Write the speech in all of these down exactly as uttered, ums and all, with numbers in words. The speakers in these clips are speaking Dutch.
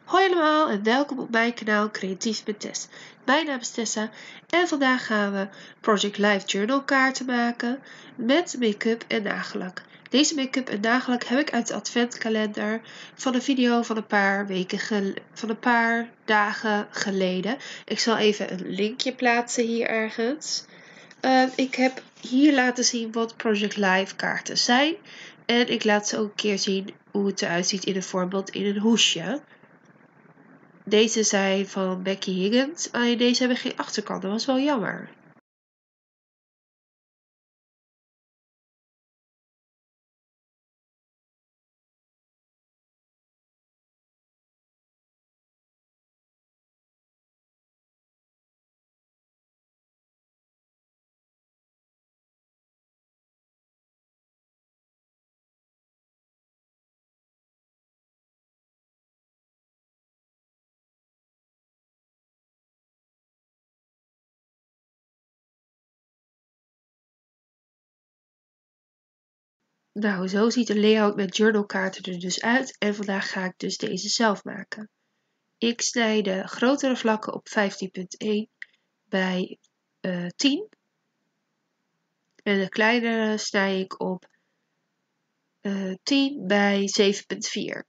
Hoi allemaal en welkom op mijn kanaal Creatief met Tess. Mijn naam is Tessa en vandaag gaan we Project Life Journal kaarten maken met make-up en nagellak. Deze make-up en nagellak heb ik uit de adventkalender van een video van een paar weken van een paar dagen geleden. Ik zal even een linkje plaatsen hier ergens. Uh, ik heb hier laten zien wat Project Life kaarten zijn en ik laat ze ook een keer zien hoe het eruit ziet in een voorbeeld in een hoesje. Deze zijn van Becky Higgins, alleen deze hebben geen achterkant, dat was wel jammer. Nou, zo ziet de layout met journalkaarten er dus uit en vandaag ga ik dus deze zelf maken. Ik snij de grotere vlakken op vijftien punt één bij uh, tien en de kleinere snij ik op uh, tien bij zeven punt vier.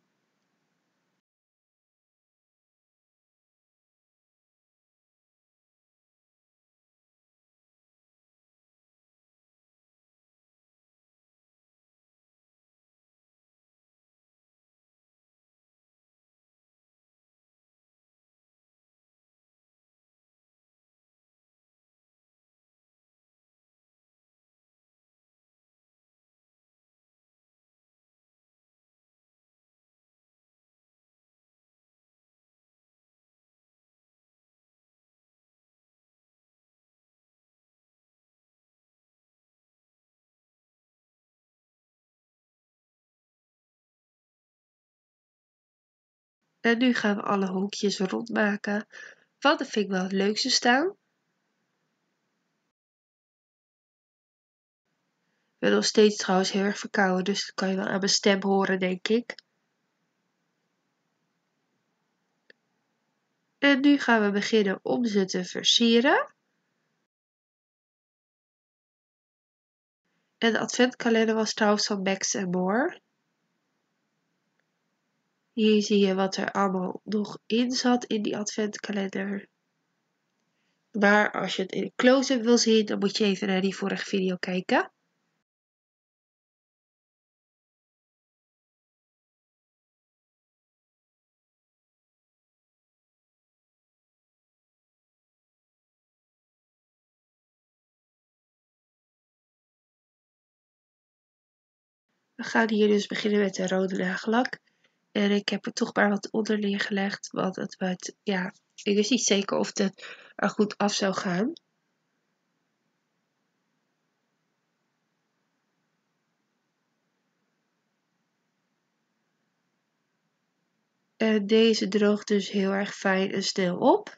En nu gaan we alle hoekjes rond maken. Wat vind ik wel het leukste staan. Ik ben nog steeds trouwens heel erg verkouden, dus dat kan je wel aan mijn stem horen, denk ik. En nu gaan we beginnen om ze te versieren. En de adventkalender was trouwens van Max and More. Hier zie je wat er allemaal nog in zat in die adventkalender. Maar als je het in een close-up wil zien, dan moet je even naar die vorige video kijken. We gaan hier dus beginnen met de rode nagellak. En ik heb er toch maar wat onder neergelegd, want het werd, ja, ik wist niet zeker of het er goed af zou gaan. En deze droogt dus heel erg fijn en snel op.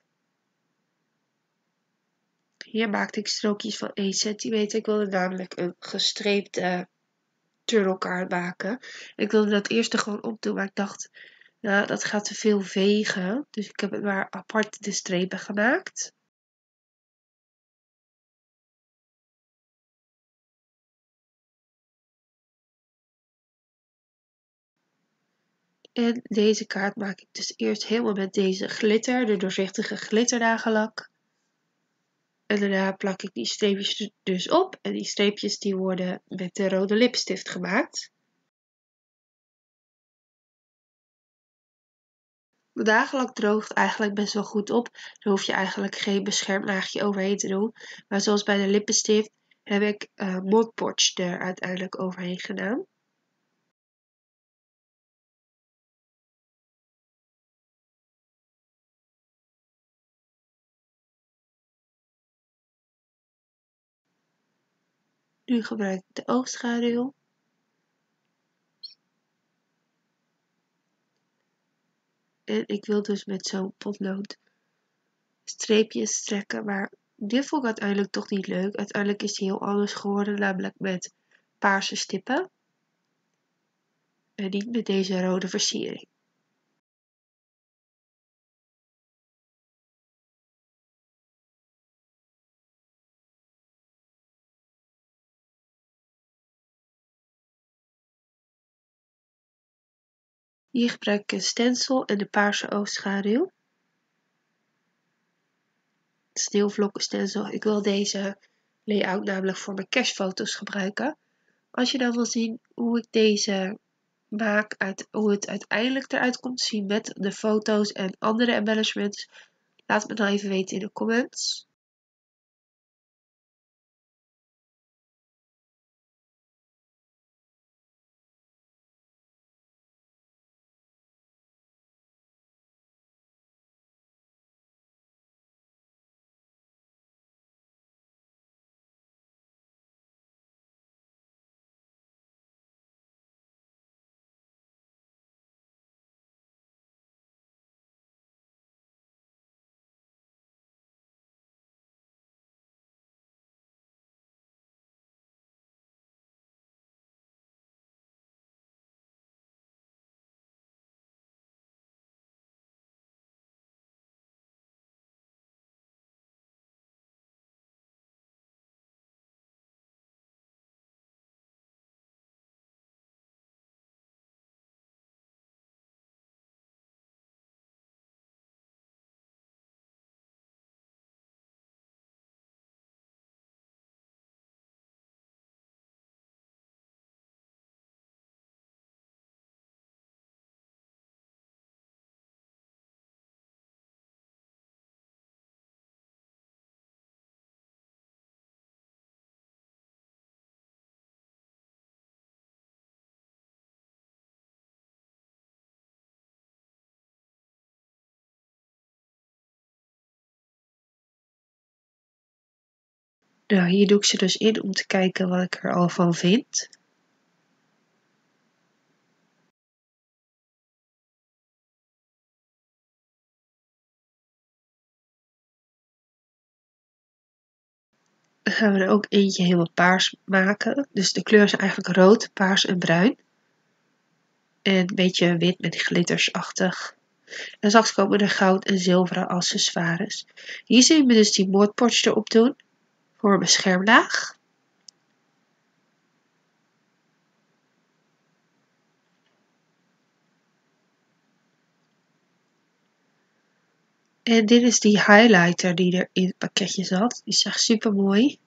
Hier maakte ik strookjes van één centimeter. Ik wilde namelijk een gestreepte journalkaart maken. Ik wilde dat eerst er gewoon op doen, maar ik dacht, nou, dat gaat te veel vegen. Dus ik heb het maar apart de strepen gemaakt. En deze kaart maak ik dus eerst helemaal met deze glitter, de doorzichtige glitternagellak. En daarna plak ik die streepjes dus op. En die streepjes die worden met de rode lipstift gemaakt. De nagellak droogt eigenlijk best wel goed op. Daar hoef je eigenlijk geen beschermlaagje overheen te doen. Maar zoals bij de lippenstift heb ik uh, Mod Podge er uiteindelijk overheen gedaan. Nu gebruik ik de oogschaduw. En ik wil dus met zo'n potlood streepjes trekken, maar dit vond ik uiteindelijk toch niet leuk. Uiteindelijk is die heel anders geworden, namelijk met paarse stippen. En niet met deze rode versiering. Hier gebruik ik een stencil en de paarse oogschaduw. Sneeuwvlokken stencil. Ik wil deze layout namelijk voor mijn cashfoto's gebruiken. Als je dan wil zien hoe ik deze maak, uit, hoe het uiteindelijk eruit komt te zien met de foto's en andere embellishments, laat het me dan even weten in de comments. Nou, hier doe ik ze dus in om te kijken wat ik er al van vind. Dan gaan we er ook eentje helemaal paars maken. Dus de kleuren zijn eigenlijk rood, paars en bruin. En een beetje wit met glittersachtig. En straks komen er goud en zilveren accessoires. Hier zien we dus die moodpotjes erop doen. Voor mijn schermlaag. En dit is die highlighter die er in het pakketje zat. Die is echt super mooi.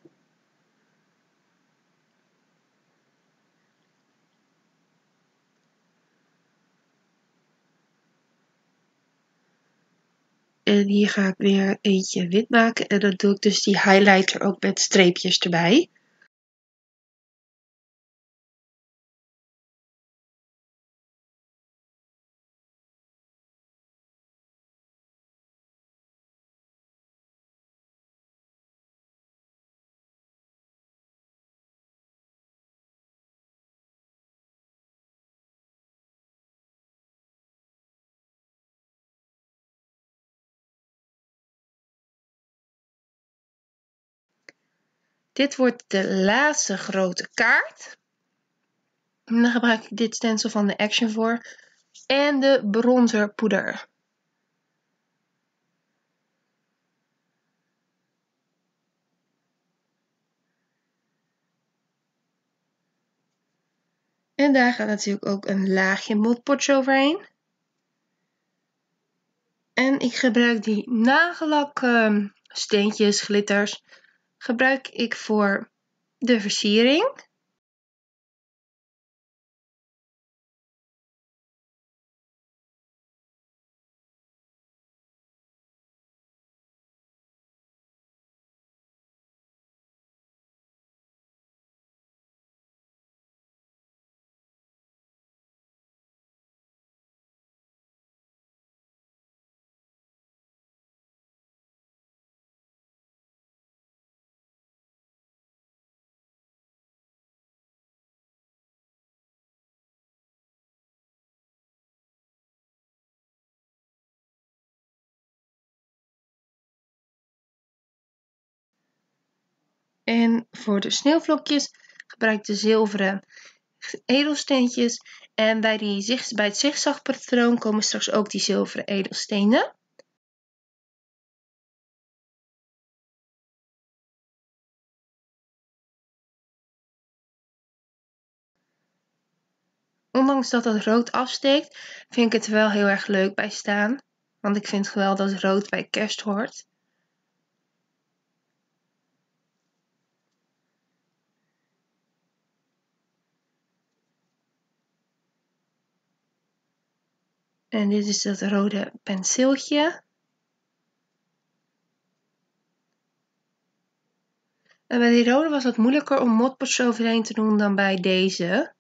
En hier ga ik weer eentje wit maken. En dan doe ik dus die highlighter ook met streepjes erbij. Dit wordt de laatste grote kaart. En dan gebruik ik dit stencil van de Action voor. En de bronzer poeder. En daar gaat natuurlijk ook een laagje moodpotje overheen. En ik gebruik die nagellak steentjes, glitters, gebruik ik voor de versiering. En voor de sneeuwvlokjes gebruik ik de zilveren edelsteentjes. En bij, die, bij het zigzagpatroon komen straks ook die zilveren edelstenen. ondanks dat het rood afsteekt, vind ik het er wel heel erg leuk bij staan. Want ik vind wel dat rood bij kerst hoort. En dit is dat rode penseeltje. En bij die rode was het moeilijker om motpots overheen te doen dan bij deze.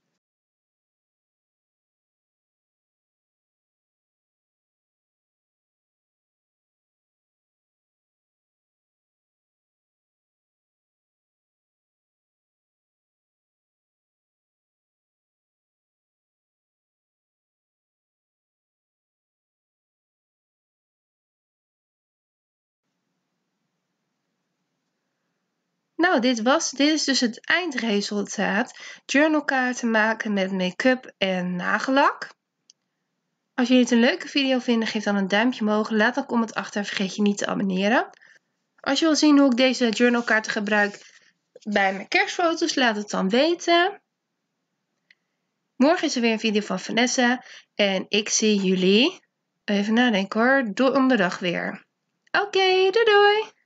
Nou, dit was, dit is dus het eindresultaat. Journalkaarten maken met make-up en nagellak. Als jullie het een leuke video vinden, geef dan een duimpje omhoog. Laat een comment achter en vergeet je niet te abonneren. Als je wil zien hoe ik deze journalkaarten gebruik bij mijn kerstfoto's, laat het dan weten. Morgen is er weer een video van Vanessa. En ik zie jullie, even nadenken hoor, donderdag weer. Oké, doei doei!